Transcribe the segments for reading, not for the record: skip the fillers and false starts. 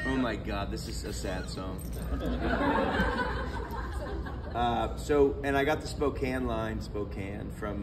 Oh my God, this is a sad song. And I got the Spokane line, Spokane, from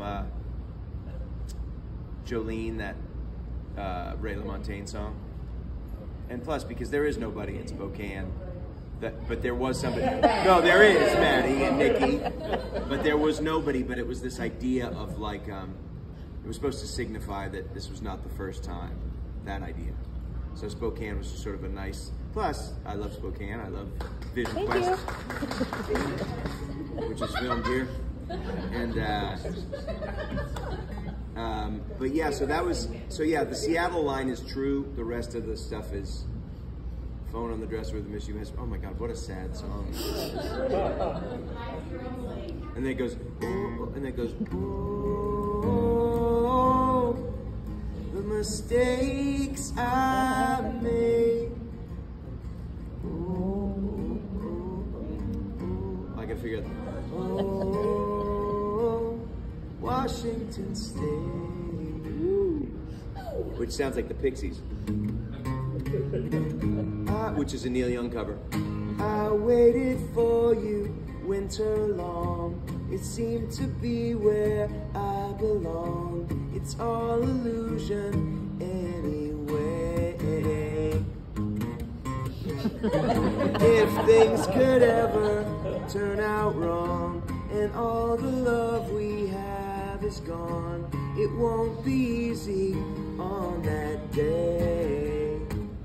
Jolene, that Ray LaMontagne song. And plus, because there is nobody in Spokane, but there was somebody. No, there is Maddie and Nikki, but there was nobody. But it was this idea of like, it was supposed to signify that this was not the first time. That idea. So Spokane was just sort of a nice. Plus, I love Spokane. I love Vision Thank Quest, you. which is filmed here. And but yeah, so that was the Seattle line is true. The rest of the stuff is Phone on the Dresser with the Miss You Miss. Oh my God, what a sad song. And then it goes, oh, and then it goes, oh, the mistakes I made. Oh, I gotta figure out. Oh, Washington State, which sounds like the Pixies, which is a Neil Young cover. I waited for you winter long. It seemed to be where I belong. It's all illusion anyway. If things could ever turn out wrong and all the love we have is gone, it won't be easy on that day.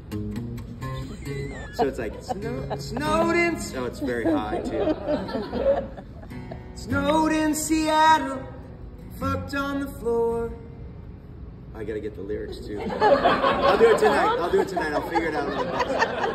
So it's like, snowed in, oh, it's very high too. Snowed in Seattle, fucked on the floor. I gotta get the lyrics too. I'll do it tonight. I'll figure it out a little bit.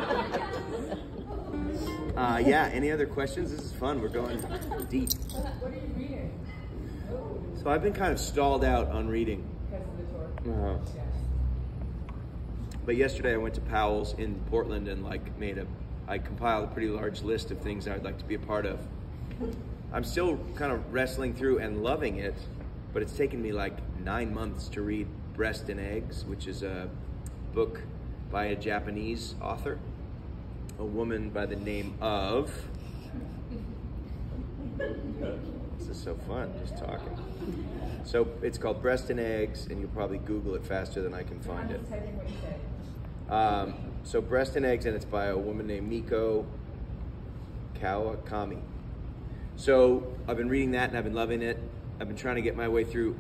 Yeah, any other questions? This is fun. We're going deep. What are you reading? So I've been kind of stalled out on reading. Because of the tour? Yes. But yesterday I went to Powell's in Portland and like I compiled a pretty large list of things I'd like to be a part of. I'm still kind of wrestling through and loving it, but it's taken me like 9 months to read Breast and Eggs, which is a book by a Japanese author, a woman by the name of, this is so fun, just talking. So it's called Breast and Eggs, and you'll probably Google it faster than I can find it. So Breast and Eggs, and it's by a woman named Miko Kawakami. So I've been reading that and I've been loving it. I've been trying to get my way through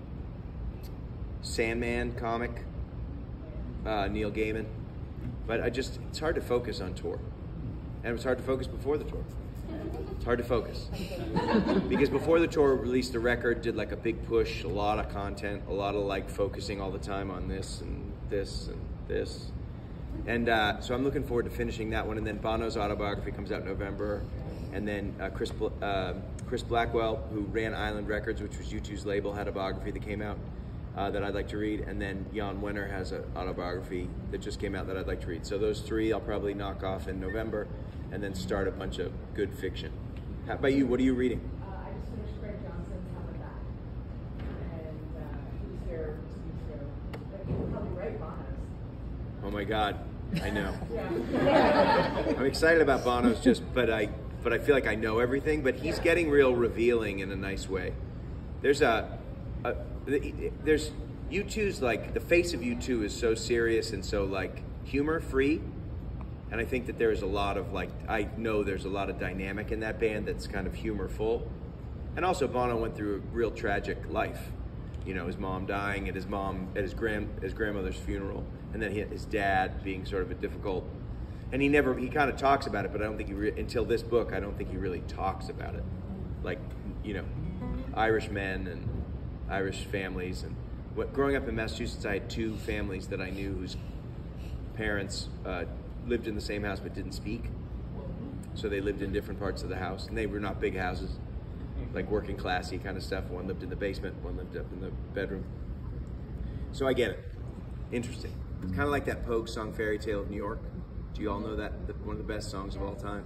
Sandman comic, Neil Gaiman. But it's hard to focus on tour. And it was hard to focus before the tour. It's hard to focus. Because before the tour, released a record, did like a big push, a lot of content, a lot of like focusing all the time on this and this and this. And so I'm looking forward to finishing that one. And then Bono's autobiography comes out in November. And then Chris Blackwell, who ran Island Records, which was U2's label, had a biography that came out that I'd like to read. And then Jan Wenner has an autobiography that just came out that I'd like to read. So those three I'll probably knock off in November and then start a bunch of good fiction. How about you? What are you reading? I just finished Greg Johnson's How About That. And he was here 2 weeks ago. But he could probably write Bono's. Oh my God, I know. Yeah. I'm excited about Bono's but I feel like I know everything, but he's getting real revealing in a nice way. There's there's U2's like, the face of U2 is so serious and so like humor free. And I think that there's a lot of like, I know there's a lot of dynamic in that band that's kind of humorful. And also Bono went through a real tragic life. You know, his mom dying at his grandmother's funeral. And then his dad being sort of a difficult, and he kind of talks about it, but I don't think until this book, I don't think he really talks about it. Like, you know, Irish men and Irish families. And growing up in Massachusetts, I had 2 families that I knew whose parents lived in the same house but didn't speak. So they lived in different parts of the house, and they were not big houses, like working classy kind of stuff. One lived in the basement, one lived up in the bedroom. So I get it. Interesting. It's kind of like that Pogue song, Fairy Tale of New York. Do you all know that? One of the best songs of all time.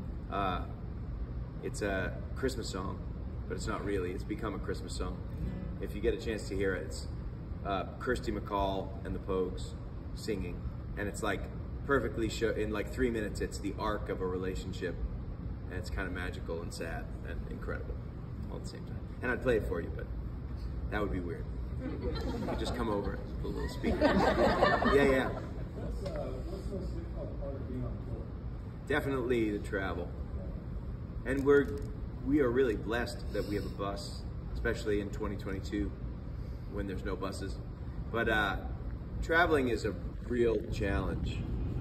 It's a Christmas song, but it's not really. It's become a Christmas song. If you get a chance to hear it, it's Kirsty MacColl and the Pogues singing. And it's like perfectly show in like 3 minutes. It's the arc of a relationship, and it's kind of magical and sad and incredible all at the same time. And I'd play it for you, but that would be weird. You could just come over and put a little speaker. Yeah. What's so difficult part of being on tour? Definitely the travel. And we are really blessed that we have a bus, especially in 2022 when there's no buses. But traveling is a real challenge.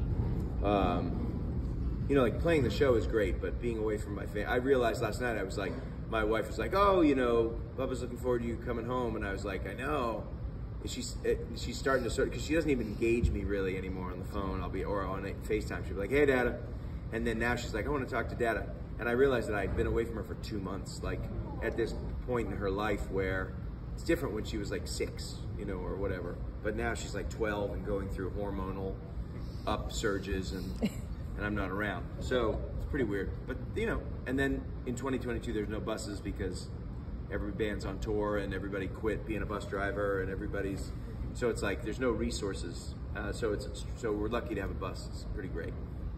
You know, like playing the show is great, but being away from my family. I realized last night, I was like, my wife was like, oh, you know, Bubba's looking forward to you coming home. And I was like, I know. And she's starting to because she doesn't even engage me really anymore on the phone. Or on FaceTime. She'll be like, hey, Dada. And then now she's like, I want to talk to Dada. And I realized that I'd been away from her for 2 months, like at this point in her life where it's different when she was like 6, you know, or whatever. But now she's like 12 and going through hormonal upsurges and I'm not around. So it's pretty weird. But, you know, and then in 2022, there's no buses because every band's on tour and everybody quit being a bus driver and so it's like there's no resources. So we're lucky to have a bus. It's pretty great.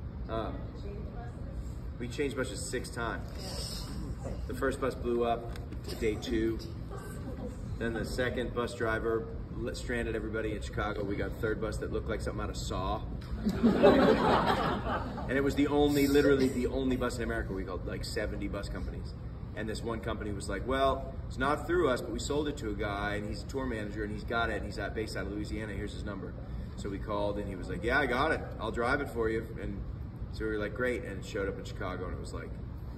We changed buses 6 times. The first bus blew up to day 2. Then the second bus driver stranded everybody in Chicago. We got a third bus that looked like something out of Saw. And it was literally the only bus in America. We called like 70 bus companies. And this one company was like, well, it's not through us, but we sold it to a guy and he's a tour manager and he's got it and he's based out of Louisiana. Here's his number. So we called and he was like, yeah, I got it. I'll drive it for you. And so we were like, great. And it showed up in Chicago and it was like,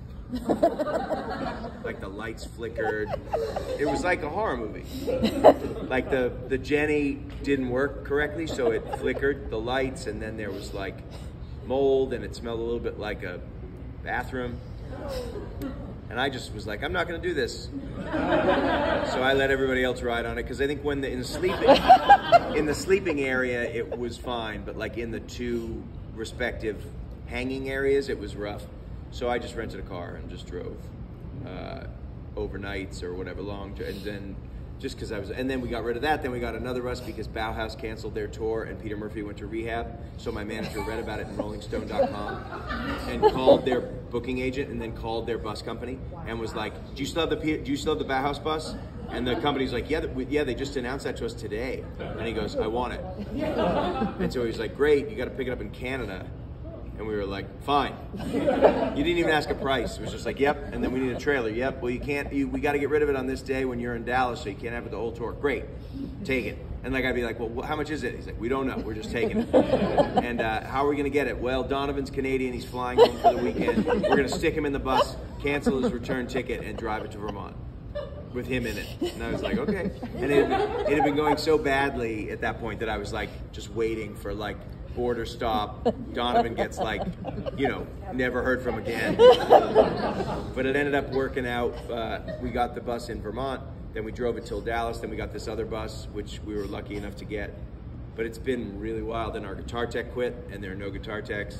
like the lights flickered. It was like a horror movie. Like the Jenny didn't work correctly, so it flickered the lights, and then there was like mold, and it smelled a little bit like a bathroom. And I just was like, I'm not going to do this. So I let everybody else ride on it because I think when in the sleeping area it was fine, but like in the 2 respective hanging areas it was rough. So I just rented a car and just drove overnights or whatever and then just because and then we got rid of that. Then we got another bus because Bauhaus canceled their tour and Peter Murphy went to rehab. So my manager read about it in RollingStone.com and called their booking agent and then called their bus company and was like, do you still have the Bauhaus bus? And the company's like, yeah, they just announced that to us today. And he goes, I want it. And so he was like, great, you got to pick it up in Canada. And we were like, fine. You didn't even ask a price. It was just like, yep. And then we need a trailer. Yep. Well, we got to get rid of it on this day when you're in Dallas, so you can't have it the whole tour. Great. Take it. And like, I'd be like, well, how much is it? He's like, we don't know. We're just taking it. And how are we going to get it? Well, Donovan's Canadian. He's flying home for the weekend. We're going to stick him in the bus, cancel his return ticket, and drive it to Vermont with him in it. And I was like, okay. And it had been going so badly at that point that I was like just waiting for like border stop. Donovan gets like, you know, never heard from again. But it ended up working out. We got the bus in Vermont, then we drove it till Dallas, then we got this other bus, which we were lucky enough to get. But it's been really wild. And our guitar tech quit, and there are no guitar techs.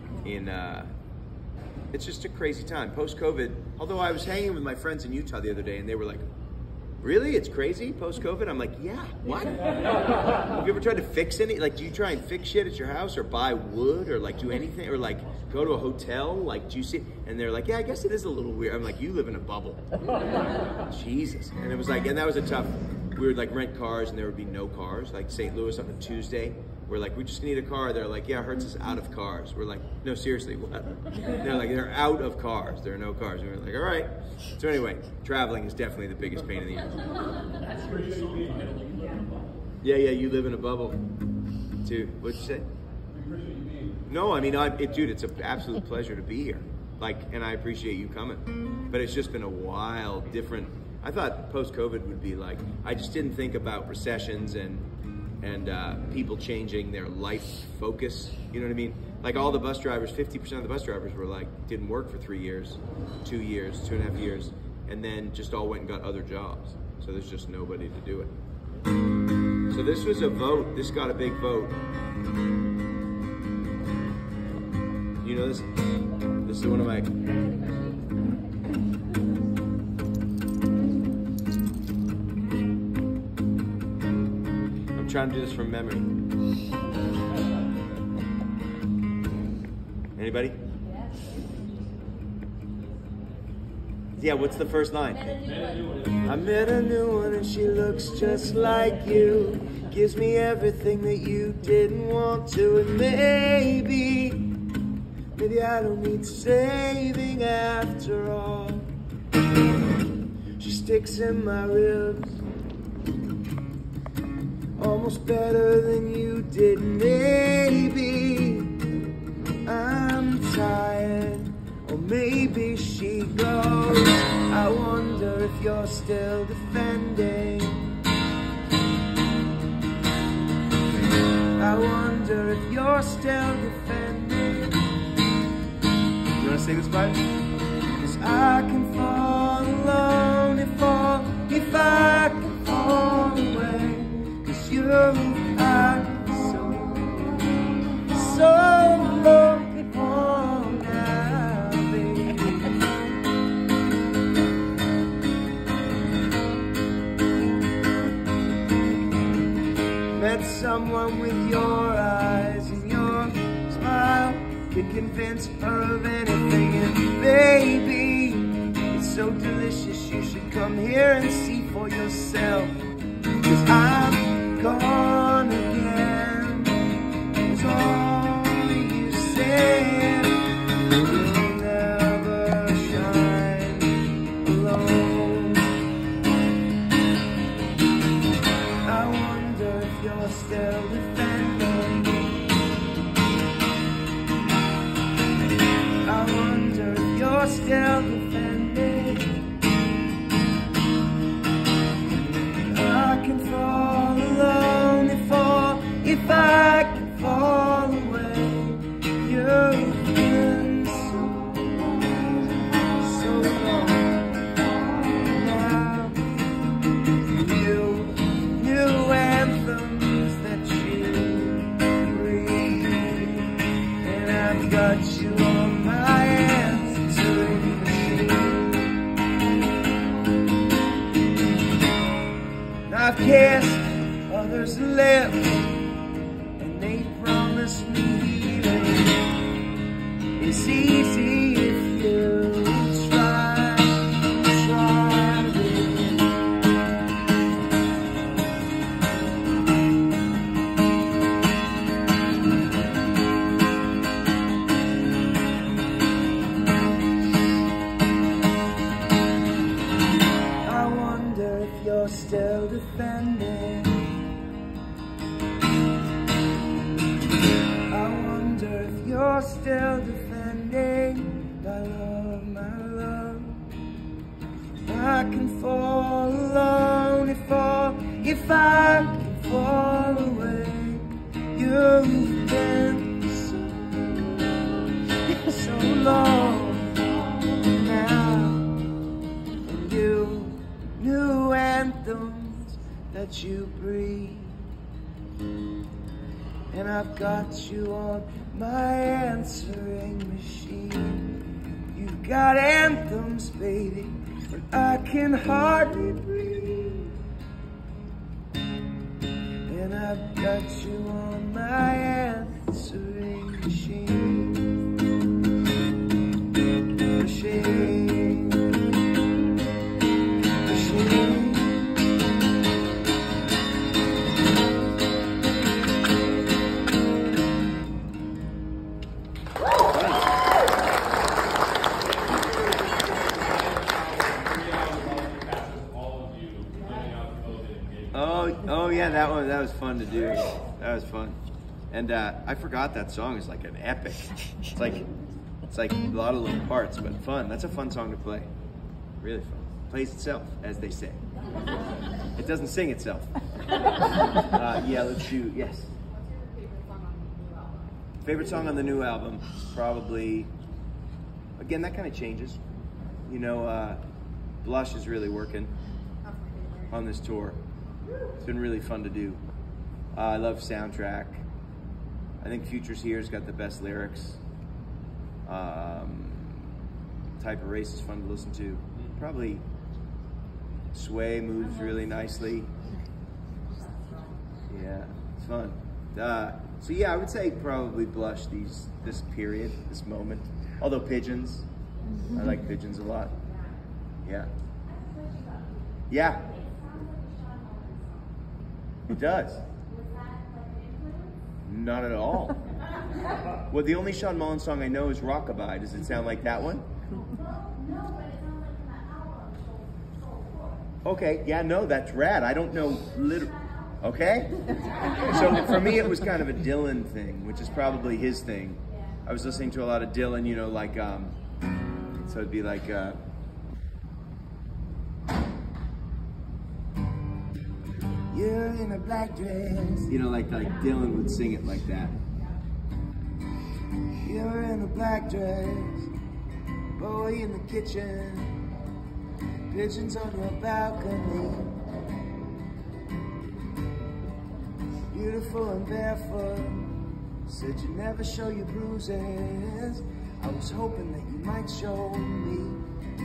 It's just a crazy time. Post-COVID, although I was hanging with my friends in Utah the other day, and they were like, really? It's crazy post-COVID? I'm like, yeah, what? Have you ever tried to fix any? Like, do you try and fix shit at your house or buy wood or like do anything or like go to a hotel? Like, do you see? And they're like, yeah, I guess it is a little weird. I'm like, you live in a bubble. Jesus. And it was like, and that was a tough, we would like rent cars and there would be no cars. Like St. Louis on a Tuesday. We're like, we just need a car. They're like, yeah, Hertz is out of cars. We're like, no, seriously, what? They're like, they're out of cars. There are no cars. And we're like, all right. So anyway, traveling is definitely the biggest pain in the ass. Yeah, you live in a bubble, too. What'd you say? No, I mean, dude, it's an absolute pleasure to be here. Like, and I appreciate you coming. But it's just been a wild, different. I thought post-COVID would be like, I just didn't think about recessions and people changing their life focus, you know what I mean? Like all the bus drivers, 50% of the bus drivers were like, didn't work for 3 years, 2 years, 2.5 years, and then just all went and got other jobs. So there's just nobody to do it. So this was a vote, this got a big vote. You know this? This is one of my, trying to do this from memory. Anybody? Yeah, what's the first line? I met a new one and she looks just like you. Gives me everything that you didn't want to. And maybe I don't need saving after all. She sticks in my ribs almost better than you did. Maybe I'm tired, or maybe she goes. I wonder if you're still defending. I wonder if you're still defending. You wanna sing this part? 'Cause I can fall alone if I can fall away. 'Cause you are so lonely for now, baby. Met someone with your eyes and your smile, can convince her of anything. And baby, it's so delicious, you should come here and see for yourself. 'Cause I'm gone again. It's all you said. You'll never shine alone. I wonder if you're still defending. I wonder if you're still defending. I can fall alone if I can fall away. You've been so long now. New anthems that you read, and I've got you on my answering machine. I've kissed others' lips, and they promised me healing. It's easy if you try with me. I wonder if you're still defending. I wonder if you're still defending my love, my love. I can fall alone if I can fall away. You've been so long now, and you new anthems that you breathe. And I've got you on my answering machine. You've got anthems, baby, but I can hardly breathe. And I've got you on my answering machine. Machine. Machine. Oh yeah, that was fun to do. That was fun, and I forgot that song is like an epic. It's like a lot of little parts, but fun. That's a fun song to play. Really fun. Plays itself, as they say. It doesn't sing itself. Yeah, let's do yes. What's your favorite song on the new album? Favorite song on the new album, probably. Again, that kind of changes. You know, Blush is really working That's my favorite. on this tour. It's been really fun to do. I love Soundtrack. I think Future's Here's got the best lyrics. Type of Race is fun to listen to. Probably Sway moves really nicely. Yeah, it's fun. So yeah, I would say probably Blush this period, this moment. Although Pigeons, I like Pigeons a lot. Yeah. Yeah. It does. Not at all. Well, the only Sean Mullins song I know is Rockabye. Does it sound like that one? Okay, yeah, no, that's rad. I don't know okay? So for me, it was kind of a Dylan thing, which is probably his thing. I was listening to a lot of Dylan, you know, like, so it'd be like, you're in a black dress. You know, like Dylan would sing it like that. You're in a black dress, boy in the kitchen, pigeons on your balcony, beautiful and barefoot, said you never show your bruises, I was hoping that you might show me.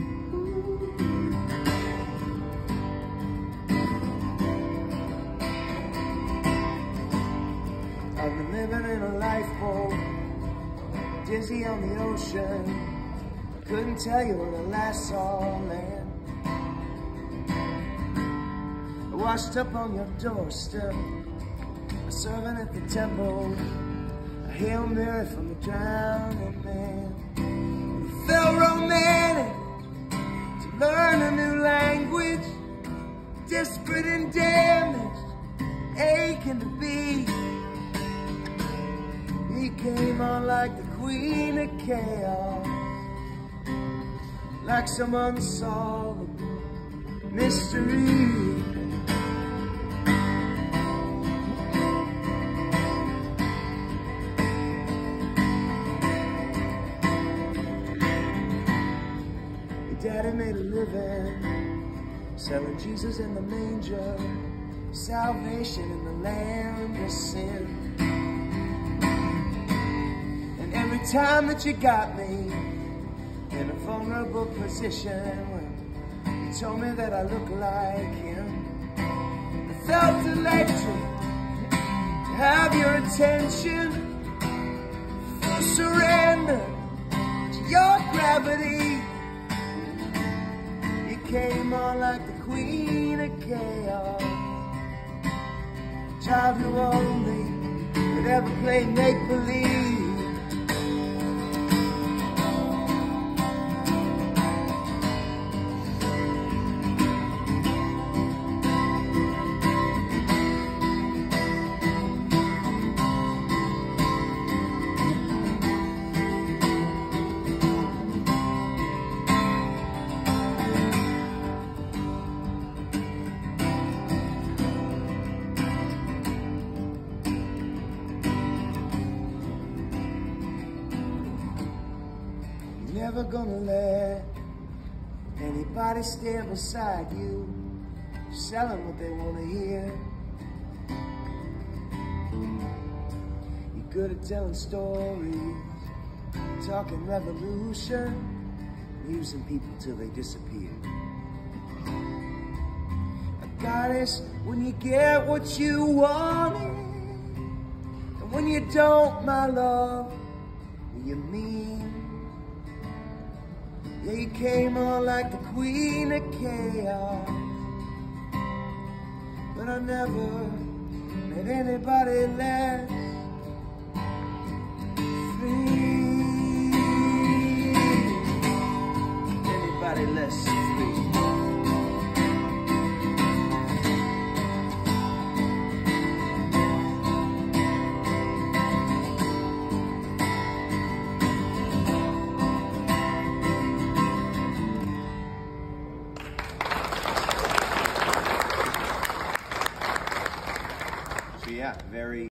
I've been living in a lifeboat, dizzy on the ocean, couldn't tell you when I last saw land. I washed up on your doorstep, a servant at the temple, a Hail Mary from the drowning man. It felt romantic to learn a new language, desperate and damaged, aching to be. He came on like the queen of chaos, like some unsolvable mystery. Your daddy made a living selling Jesus in the manger, salvation in the land of sin. Every time that you got me in a vulnerable position, when you told me that I look like him, I felt electric to have your attention, full surrender to your gravity. You came on like the queen of chaos, child who only could ever play make-believe. Never gonna let anybody stand beside you, selling what they wanna hear. You're good at telling stories, talking revolution, using people till they disappear. A goddess when you get what you wanted, and when you don't, my love, you mean. Yeah, you came on like the queen of chaos, but I never met anybody less free. Anybody less free. Yeah, very